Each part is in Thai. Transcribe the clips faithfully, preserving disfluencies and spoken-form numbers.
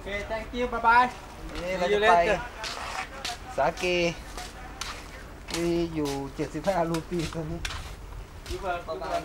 เค thank you bye bye นี่เราจะไปสาเกมีอยู่เจ็ดสิบห้ารูปีตอนนี้ประมาณ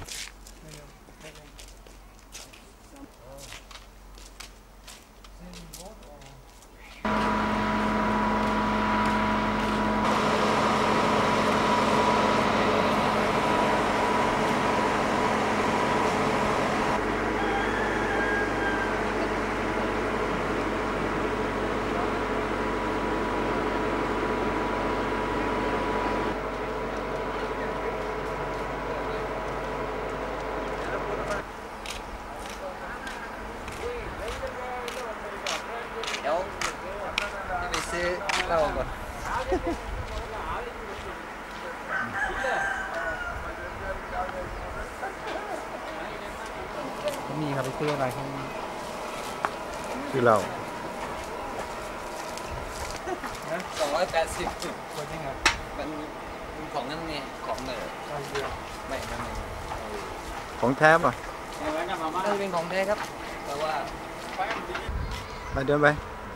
เดี๋ยวจะไปซื้อเหล้าก่อนมีครับไปซื้ออะไรครับซื้อเหล้าสองร้อยแปดสิบคนยังไงมันของนั่นไงของเหนือไม่ไม่ไม่ของแท้ป่ะน่าจะเป็นของแท้ครับแต่ว่าไปเดินไป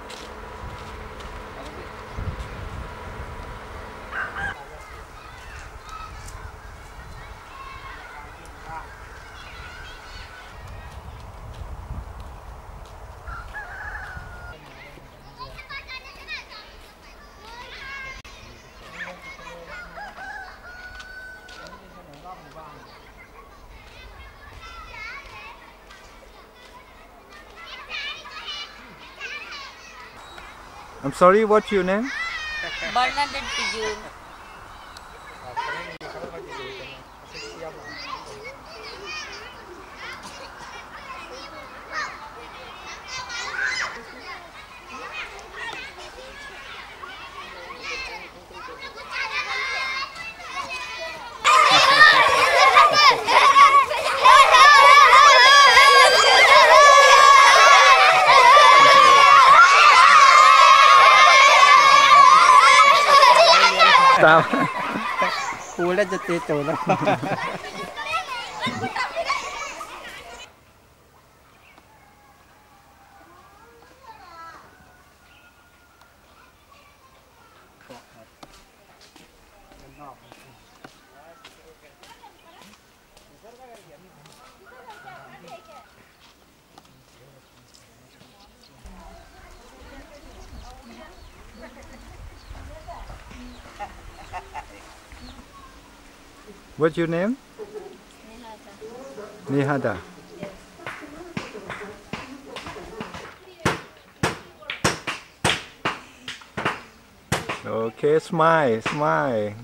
I'm sorry, what's your name? Bernadette Pijun. Sao? Cú lên cho tê tổ lắm. What's your name? Nihada. Okay, smile, smile.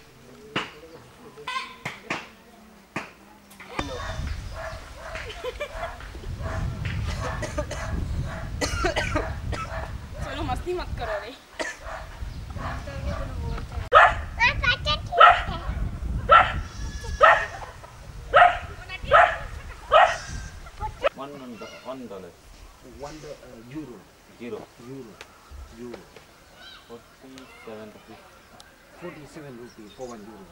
चलो मस्ती मत करो रे One one dollar. One uh, euro. Euro. Euro. Euro. Forty-seven rupees. Forty-seven rupees for one euro.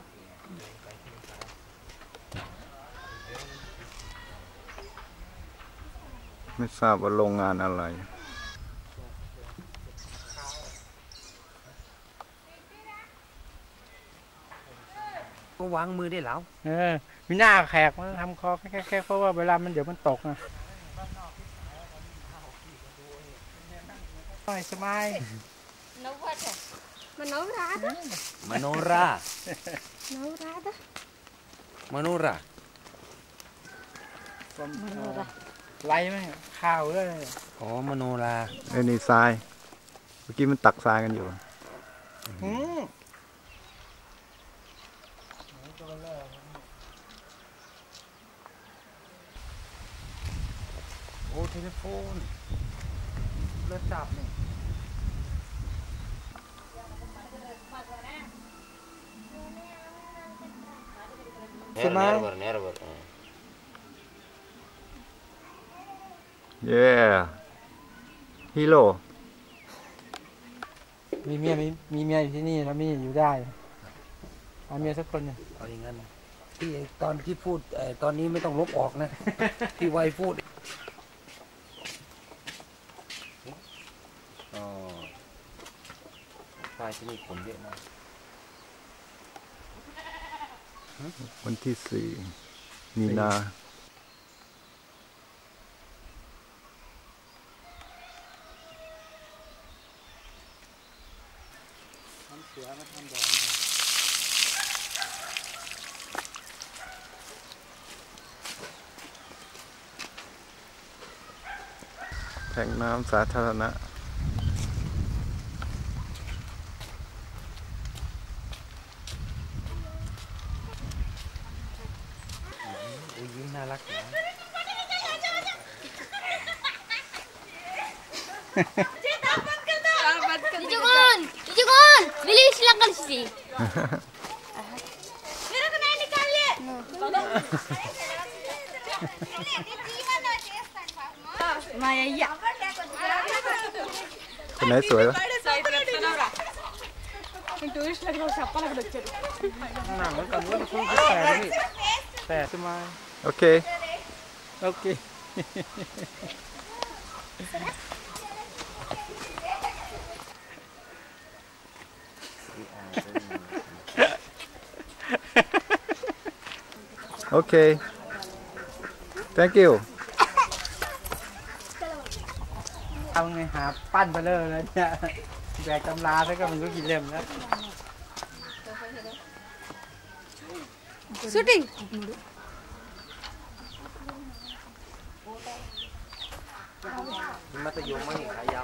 ไม่ทราบว่าโรงงานอะไรก็วางมือได้แล้วเออมีหน้าแขกมันทำคอแค่แค่เพราะว่าเวลามันเดี๋ยวมันตกนะสบายสบาย nấu vật à mà nấu ra đó มโนรา nấu ra đó มโนราไล่ไหมข้าวเลยอ๋อมโนราไอ้นี่ทรายเมื่อกี้มันตักทรายกันอยู่อืมโอ้เทเลโฟนเลือดจับนี่ใช่ไหม Yeah Hero มีเมียมีมีเมียอยู่ที่นี่แล้วมีอยู่ได้เอาเมียสักคนหนึ่งเอาอย่างนั้นที่ตอนที่พูดตอนนี้ไม่ต้องลบออกนะ ที่ไวพูดที่นี่คนเยอะมากวันที่สี่มีนาเสือมาทำดอกแทงน้ำสาธารณะอุ้ยยิ้มน่ารักนะ Dijugon! Dijugon! Bilis lang kasi. Meron ka na ni Kali! Maya. คนไหนสวยวะ tourist లకి చెప్పాలి అక్కడ వచ్చారు แต่ทำไมโอเคโอเคโอเค thank you เอาไงหาปั้นไปเลยเลยเนี่ยแบกตำราแล้วก็มันก็กินเล่มแล้ว shooting มัธยมมั้งนี่ขายาว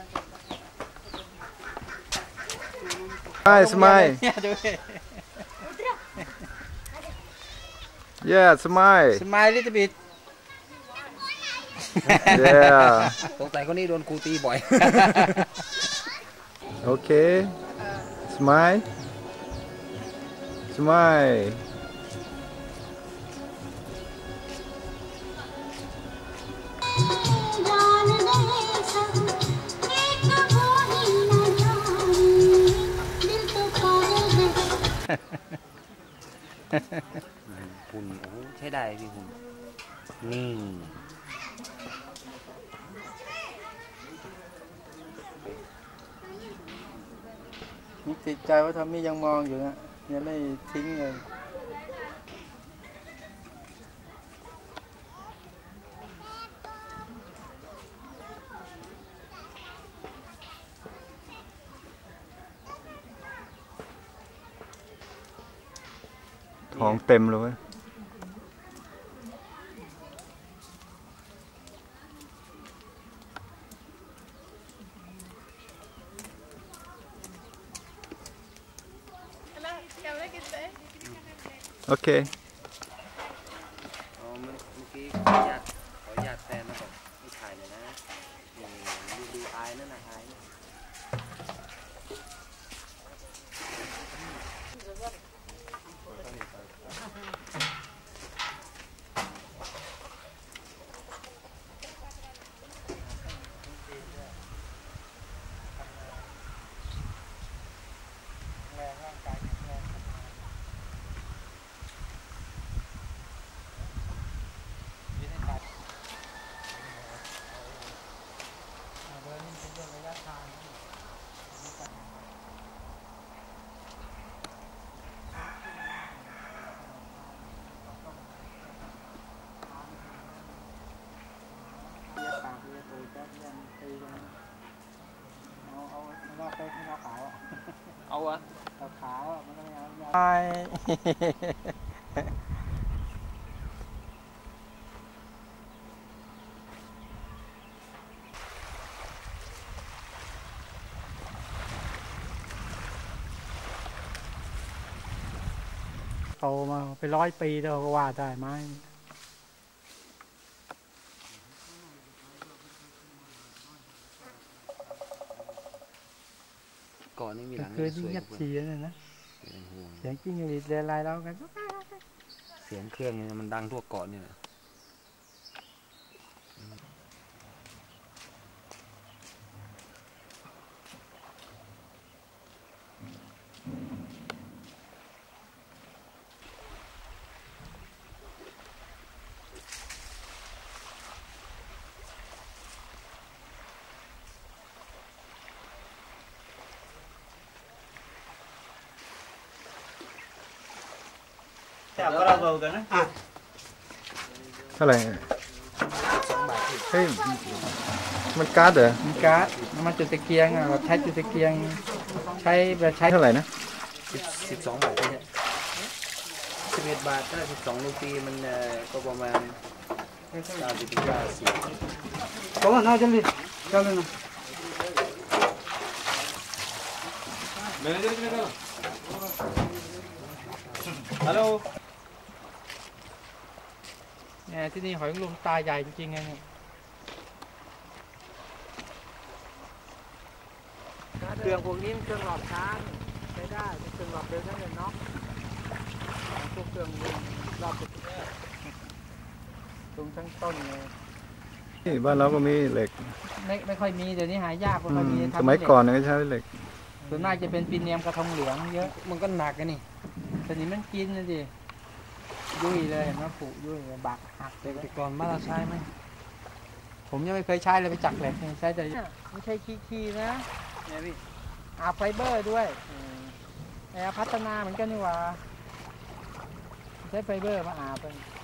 smile smile เนี่ยดู yeah smile สมายลิตบิด yeah สงสัยคนนี้โดนครูตีบ่อยโอเค smile smile หุ่นโอ้ใช้ได้พี่หุ่นนิ่งนี่ติดใจว่าทอมมี่ยังมองอยู่นะยังไม่ทิ้งเลยท้องเต็มเลยเว้ย โอเคอ๋อเมื่อกี้ขออนุญาตขออนุญาตแฟนมาก่อนไม่ถ่ายเลยนะดูดูอายนั่นนะอาย เอาวะขาวๆมันก็ไม่เอาไปโตมาไปร้อยปีแล้วก็ว่าได้ไหมก่อนนี่มีหลังคือที่เงียบเสียนะนะเสียงกิ้งหรีดเรไรแล้วกันเสียงเครื่องเนี่ยมันดังทั่วเกาะเนี่ยเท่าไหร่เฮ้ยมันการ์ดเหรอมีการ์ดน้ำมันจุดตะเกียงอ่ะแบบใช้จุดตะเกียงใช้แบบใช้เท่าไหร่นะสิบสองบาทเนี่ยสิบเอ็ดบาทถ้าสิบสองรูปีมันเอ่อก็ประมาณเก้าสิบเก้าสิบ có mà nói cho đi cho lên nào alo เนี่ยที่นี่หอยนางรมตาใหญ่จริงๆไงเนี่ยเครื่องพวกนี้มันเครื่องหลอดช้างใช้ได้เป็นเครื่องหลอดเร็วทั้งเลยเนาะพวกเครื่องรอบตรงทั้งต้นเลยนี่บ้านเราก็มีเหล็กไม่ไม่ค่อยมีเดี๋ยวนี้หายากไม่อืค่อยมมีสมัยก่อนเนี่ยก็ใช้เหล็กส่วนมากจะเป็นปีเนียมกระทงเหลืองเยอะมันก็หนักกันนี่แต่นี้มันกินนะดิยุ่ยเลยเห็นไหมผุยุ่ยเลยบักหักเลยแต่ก่อนบ้านเราใช้ไหมผมยังไม่เคยใช้เลยไปจักเหล็กใช้แต่ไม่ใช่ขี้ๆนะเนี่ยพี่อาไฟเบอร์ด้วยแอร์พัฒนาเหมือนกันนี่หว่าใช้ไฟเบอร์มาอาบไป